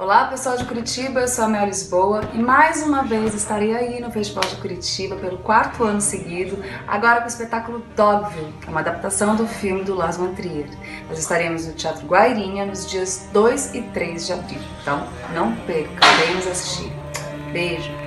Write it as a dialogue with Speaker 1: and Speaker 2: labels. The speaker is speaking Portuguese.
Speaker 1: Olá pessoal de Curitiba, eu sou a Mel Lisboa e mais uma vez estarei aí no Festival de Curitiba pelo 4º ano seguido, agora com o espetáculo Dogville, que é uma adaptação do filme do Lars von Trier. Nós estaremos no Teatro Guairinha nos dias 2 e 3 de abril, então não perca, venhamos assistir. Beijo!